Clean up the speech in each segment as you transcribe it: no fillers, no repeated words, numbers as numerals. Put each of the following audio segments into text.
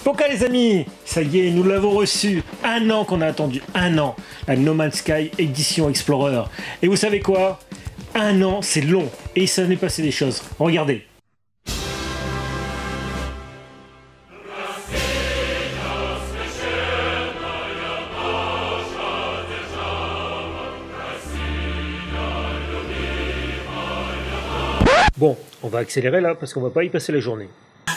Poka les amis, ça y est, nous l'avons reçu. 1 an qu'on a attendu, 1 an. La No Man's Sky Edition Explorer. Et vous savez quoi? 1 an, c'est long. Et ça n'est passé des choses. Regardez. Bon, on va accélérer là parce qu'on va pas y passer la journée.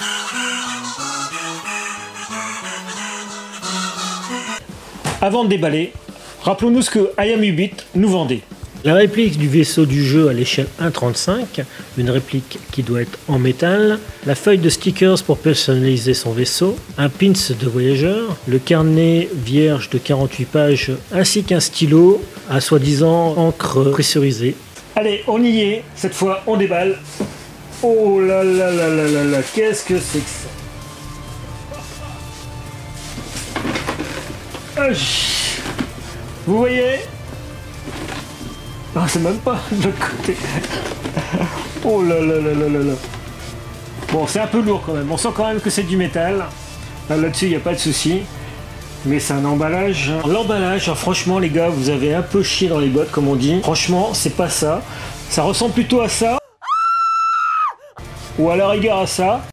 Avant de déballer, rappelons-nous ce que I Am Ubit nous vendait. La réplique du vaisseau du jeu à l'échelle 1.35, une réplique qui doit être en métal, la feuille de stickers pour personnaliser son vaisseau, un pins de voyageur, le carnet vierge de 48 pages ainsi qu'un stylo à soi-disant encre pressurisée. Allez, on y est, cette fois on déballe. Oh là là là là là là, qu'est-ce que c'est que ça? Vous voyez? Non, c'est même pas de l'autre côté. Oh là là là là là là. Bon, c'est un peu lourd quand même. On sent quand même que c'est du métal. Là-dessus, il n'y a pas de souci. Mais c'est un emballage. L'emballage, franchement, les gars, vous avez un peu chié dans les bottes, comme on dit. Franchement, c'est pas ça. Ça ressemble plutôt à ça. Ou à la rigueur à ça.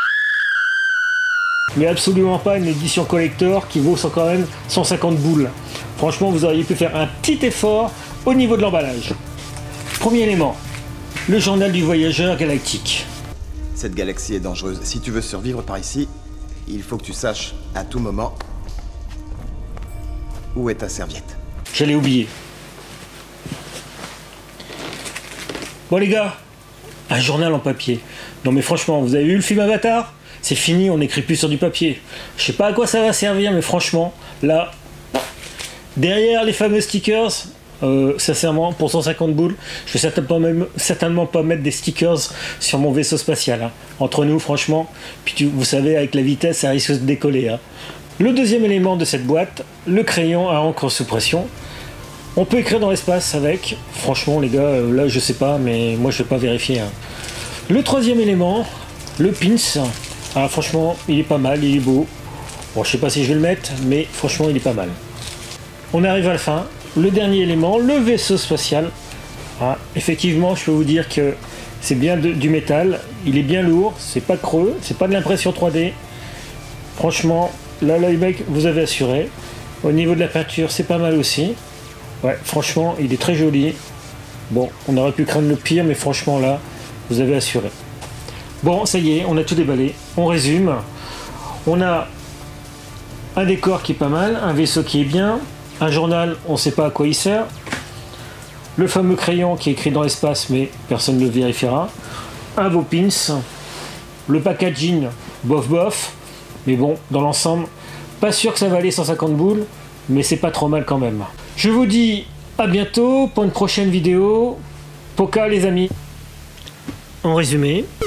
Mais absolument pas une édition collector qui vaut quand même 150 boules. Franchement, vous auriez pu faire un petit effort au niveau de l'emballage. Premier élément, le journal du voyageur galactique. Cette galaxie est dangereuse. Si tu veux survivre par ici, il faut que tu saches à tout moment où est ta serviette. J'allais oublier. Bon les gars, un journal en papier. Non mais franchement, vous avez vu le film Avatar? C'est fini, on n'écrit plus sur du papier. Je sais pas à quoi ça va servir, mais franchement, là, derrière les fameux stickers, sincèrement, pour 150 boules, je vais certainement pas mettre des stickers sur mon vaisseau spatial. Hein. Entre nous, franchement, puis vous savez, avec la vitesse, ça risque de décoller. Hein. Le deuxième élément de cette boîte, le crayon à encre sous pression. On peut écrire dans l'espace avec. Franchement, les gars, là, je sais pas, mais moi, je vais pas vérifier. Hein. Le troisième élément, le pins. Ah, franchement, il est pas mal, il est beau. Bon, je sais pas si je vais le mettre, mais franchement, il est pas mal. On arrive à la fin. Le dernier élément, le vaisseau spatial. Ah, effectivement, je peux vous dire que c'est bien du métal. Il est bien lourd, c'est pas creux, c'est pas de l'impression 3D. Franchement, là, les mecs, vous avez assuré. Au niveau de la peinture, c'est pas mal aussi. Ouais, franchement, il est très joli. Bon, on aurait pu craindre le pire, mais franchement, là, vous avez assuré. Bon, ça y est, on a tout déballé. On résume. On a un décor qui est pas mal, un vaisseau qui est bien, un journal, on ne sait pas à quoi il sert, le fameux crayon qui est écrit dans l'espace, mais personne ne le vérifiera, un beau pins, le packaging, bof bof, mais bon, dans l'ensemble, pas sûr que ça va aller 150 boules, mais c'est pas trop mal quand même. Je vous dis à bientôt pour une prochaine vidéo. Poka les amis. En résumé,